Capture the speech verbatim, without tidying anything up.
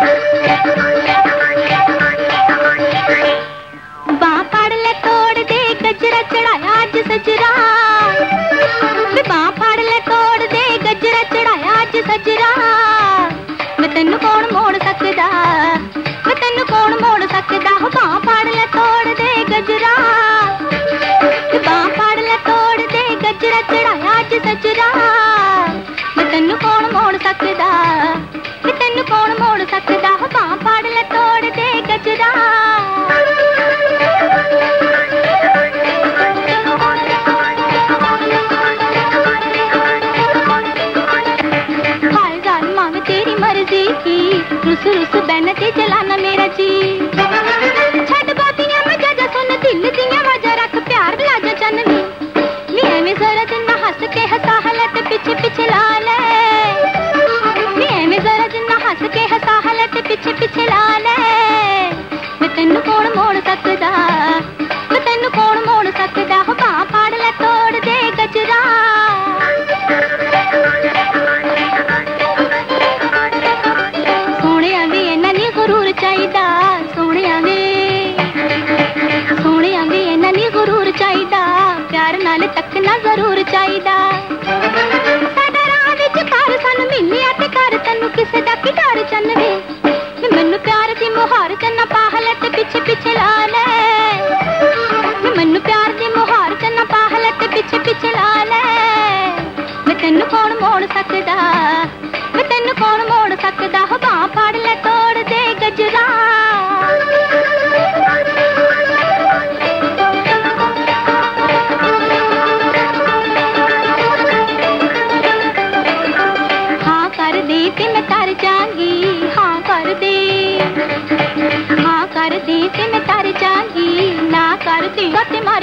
बाँ फाड़ ले तोड़ दे गजरा चढ़ाया अज सजरा, बाँ फाड़ ले तोड़ दे गजरा चढ़ाया अज सजरा। मैं तेनू कौन मोड़ सकदा, मैं तेनू कौन मोड़ सकदा। बाँ फाड़ ले तोड़ दे गजरा, बाँ फाड़ ले तोड़ दे गजरा चढ़ाया अज सजरा। मैं तेनू कौन मोड़ सकदा, मैं तेनू कौन मोड़ सकदा। बाँ फाड़ ले तोड़ दे गजरा। रुस रुस बैन ते चलाना मेरा जी, छड़ बातियां मजा जा सुन दिल दियां वजा रख प्यार ला जा चन्नी। मैं एवें जरा दिन हंस के हंसा हलट पीछे पीछे ला ले, मैं एवें जरा दिन हंस के हंसा हलट पीछे पीछे ला ले। मैं तेनू कौन मोड़ सकदा, मैं तेनू कौन मोड़ सकदा। बाँ फाड़ ले तोड़ दे गजरा। चाहिदा सोहणिया वे, सोहणिया वे इन्ना नी गुरूर चाहिदा, प्यार नाल तकना जरूर चाहिदा। साडा राह विच घर सानू मिलिया ते घर तैनू किसे दा की डर चन्न वे। मैनू प्यार दी मुहार चन्ना पाहल ते पीछे पीछे ला ले, मैनू प्यार दी मुहार चन्ना पाहल ते पीछे पीछे ला ले। मैं तेनू कौन मोड़ सकदा, मैं तेनू कौन मोड़ सकदा। बाँ फाड़ ले तोड़ दे गजरा। हाँ कर दे ते मैं तर जाऊंगी, हाँ कर दे, हाँ कर दे ते मैं तर जाऊंगी। ना कर देगा ते मर